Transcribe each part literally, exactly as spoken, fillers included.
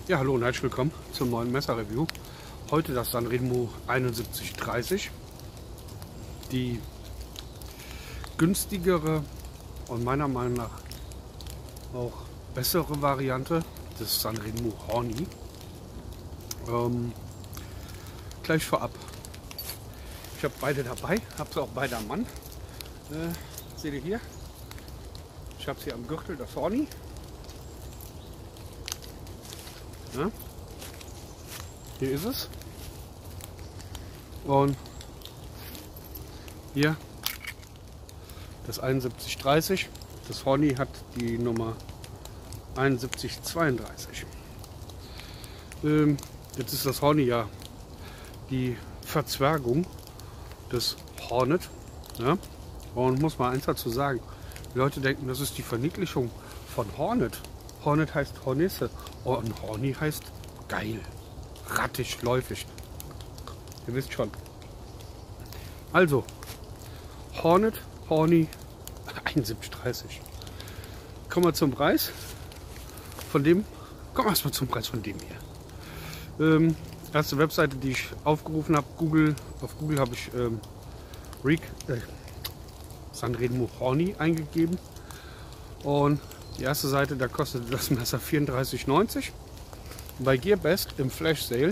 Ja, hallo und herzlich willkommen zum neuen Messer-Review. Heute das Sanremo einundsiebzig dreißig. Die günstigere und meiner Meinung nach auch bessere Variante des Sanremo Horny. Ähm, gleich vorab. Ich habe beide dabei, habe sie auch beide am Mann. Äh, seht ihr hier? Ich habe sie am Gürtel, das Horny. Ja, hier ist es. Und hier das einundsiebzig dreißig. Das Horny hat die Nummer einundsiebzig zweiunddreißig. Ähm, jetzt ist das Horny ja die Verzwergung des Hornet. Ja? Und muss mal eins dazu sagen. Die Leute denken, das ist die Verniedlichung von Hornet. Hornet heißt Hornisse und Horny heißt geil, rattig, läufig. Ihr wisst schon. Also, Hornet, Horny, einundsiebzig dreißig. Kommen wir zum Preis. Von dem, kommen wir erstmal zum Preis von dem hier. Ähm, erste Webseite, die ich aufgerufen habe, Google, auf Google habe ich ähm, Rick, äh, Sanremo Horny eingegeben. Und die erste Seite, da kostet das Messer vierunddreißig neunzig. Bei Gearbest im Flash Sale.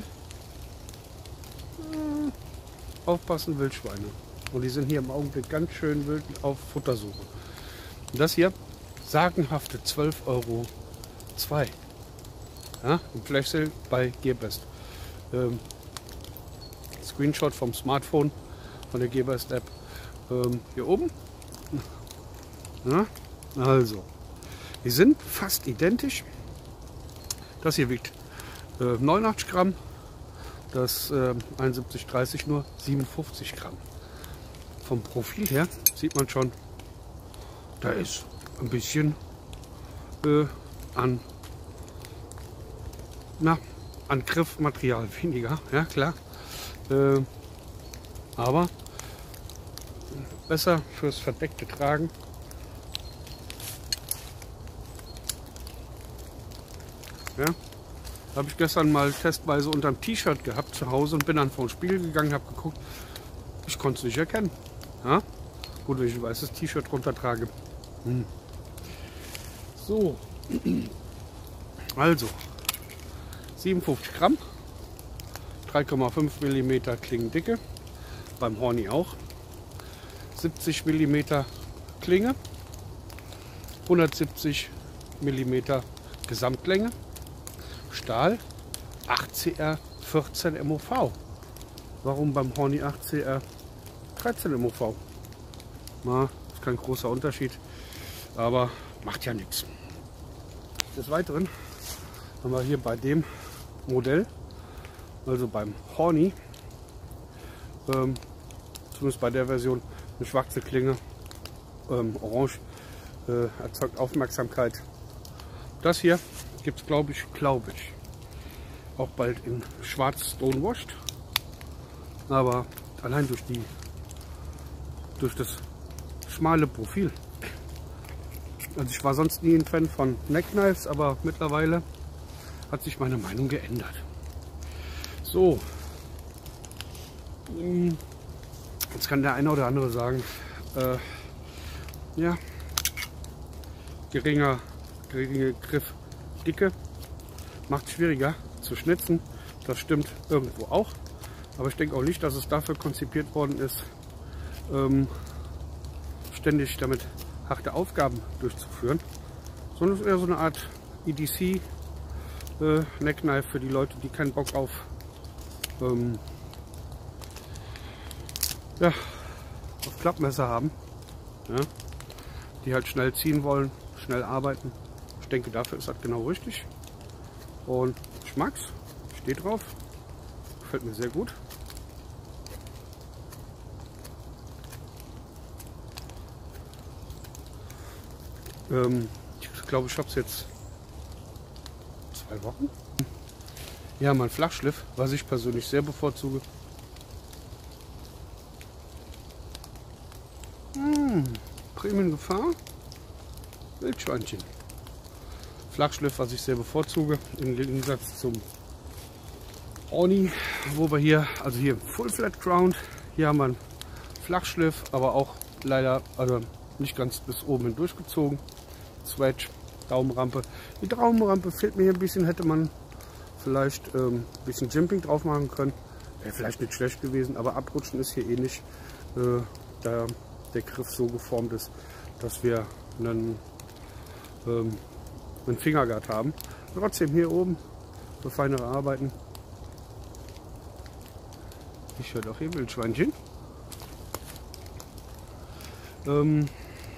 Hm, aufpassen, Wildschweine. Und die sind hier im Augenblick ganz schön wild auf Futtersuche. Und das hier, sagenhafte zwölf Euro zwei. Ja, im Flash Sale bei Gearbest. Ähm, Screenshot vom Smartphone von der Gearbest App. Ähm, hier oben. Ja, also. Die sind fast identisch. Das hier wiegt äh, neunundachtzig Gramm, das äh, einundsiebzig dreißig nur siebenundfünfzig Gramm. Vom Profil her sieht man schon, da ist ein bisschen äh, an, na, an Griffmaterial weniger, ja klar. Äh, aber besser fürs verdeckte Tragen. Ja, habe ich gestern mal testweise unterm T-Shirt gehabt zu Hause und bin dann vom Spiegel gegangen, habe geguckt, ich konnte es nicht erkennen. Ja? Gut, wenn ich ein weißes T-Shirt drunter trage. Hm. So, also siebenundfünfzig Gramm, drei Komma fünf Millimeter Klingendicke, beim Horny auch, siebzig Millimeter Klinge, hundertsiebzig Millimeter Gesamtlänge. Stahl, acht C R vierzehn M O V. Warum beim Horny acht C R dreizehn M O V? Na, ist kein großer Unterschied, aber macht ja nichts. Des Weiteren haben wir hier bei dem Modell, also beim Horny, ähm, zumindest bei der Version, eine schwarze Klinge, ähm, orange, äh, erzeugt Aufmerksamkeit. Das hier gibt es, glaube ich, glaube ich, auch bald in schwarz stonewashed. Aber allein durch die, durch das schmale Profil. Also ich war sonst nie ein Fan von Neckknives, aber mittlerweile hat sich meine Meinung geändert. So, jetzt kann der eine oder andere sagen, äh, ja, geringer, geringe Griffdicke macht es schwieriger zu schnitzen. Das stimmt irgendwo auch. Aber ich denke auch nicht, dass es dafür konzipiert worden ist, ähm, ständig damit harte Aufgaben durchzuführen. Sondern es ist eher so eine Art E D C äh, Neckknife für die Leute, die keinen Bock auf, ähm, ja, auf Klappmesser haben. Ja, die halt schnell ziehen wollen, schnell arbeiten. Ich denke, dafür ist das genau richtig. Und ich mag's, ich stehe drauf, gefällt mir sehr gut. Ähm, ich glaube, ich habe es jetzt zwei Wochen. Ja, mein Flachschliff, was ich persönlich sehr bevorzuge. Hm, Prämiengefahr, Wildschweinchen. Flachschliff, was ich sehr bevorzuge, im Gegensatz zum Horny, wo wir hier, also hier Full Flat Ground, hier haben wir einen Flachschliff, aber auch leider also nicht ganz bis oben hin durchgezogen. Swedge, Daumenrampe. Die Daumenrampe fehlt mir hier ein bisschen, hätte man vielleicht ähm, ein bisschen Jimping drauf machen können. Wäre vielleicht nicht schlecht gewesen, aber abrutschen ist hier eh nicht, äh, da der Griff so geformt ist, dass wir einen, ähm, einen Fingerguard haben. Trotzdem hier oben für feinere Arbeiten. Ich höre doch hier Wildschweinchen. Ähm,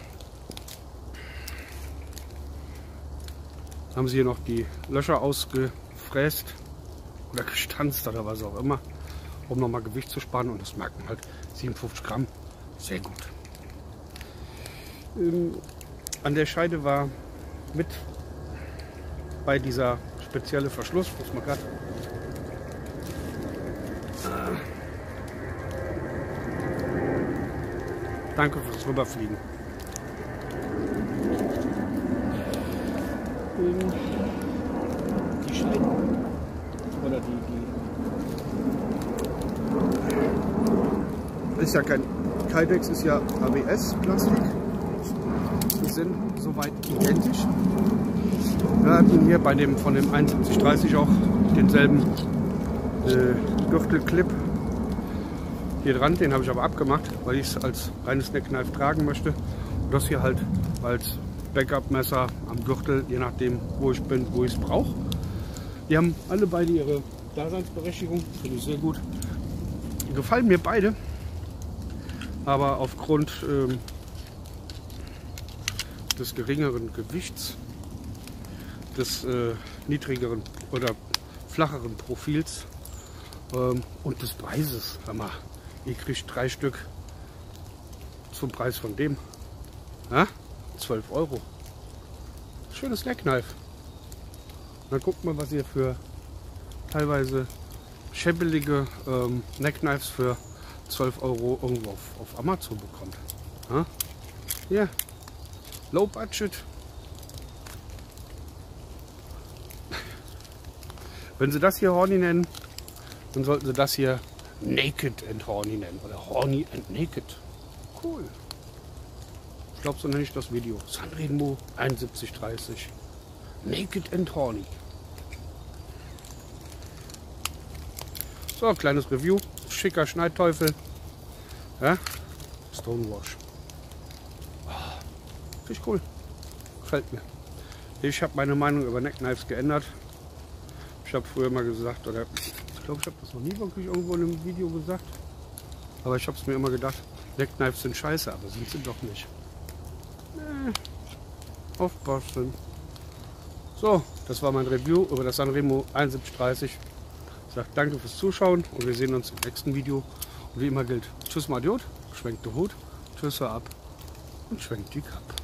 haben sie hier noch die Löcher ausgefräst oder gestanzt oder was auch immer, um nochmal Gewicht zu sparen, und das merkt man halt, siebenundfünfzig Gramm, sehr gut. Ähm, an der Scheide war mit bei dieser spezielle Verschluss, muss man gerade ah. Danke fürs Rüberfliegen. Die Scheiden oder die, die ist ja kein Kydex, ist ja A B S-Plastik. Die sind soweit identisch. Wir hatten hier bei dem von dem einundsiebzig dreißig auch denselben äh, Gürtelclip hier dran, den habe ich aber abgemacht, weil ich es als reines Neckknife tragen möchte. Und das hier halt als Backup-Messer am Gürtel, je nachdem, wo ich bin, wo ich es brauche. Die haben alle beide ihre Daseinsberechtigung, finde ich sehr gut. Die gefallen mir beide, aber aufgrund ähm, des geringeren Gewichts, des äh, niedrigeren oder flacheren Profils ähm, und des Preises, hör mal, ihr kriegt drei Stück zum Preis von dem. Ja? zwölf Euro. Schönes Neckknife. Dann guckt mal, was ihr für teilweise schäbelige ähm, Neckknives für zwölf Euro irgendwo auf, auf Amazon bekommt. Ja? Hier, Low Budget. Wenn sie das hier Horny nennen, dann sollten sie das hier Naked and Horny nennen. Oder Horny and Naked. Cool. Ich glaube, so nenne ich das Video. Sanremo einundsiebzig dreißig. Naked and Horny. So, kleines Review. Schicker Schneidteufel. Ja? Stonewash. Oh, finde ich cool. Gefällt mir. Ich habe meine Meinung über Neckknives geändert. Ich habe früher mal gesagt, oder ich glaube, ich habe das noch nie wirklich irgendwo in einem Video gesagt. Aber ich habe es mir immer gedacht, Neckknives sind scheiße, aber sind sie doch nicht. Nee. Aufpassen. So, das war mein Review über das Sanremo einundsiebzig dreißig. Ich sage danke fürs Zuschauen und wir sehen uns im nächsten Video. Und wie immer gilt, tschüss Madiot, schwenkt den Hut, tschüss ab und schwenkt die Kappe.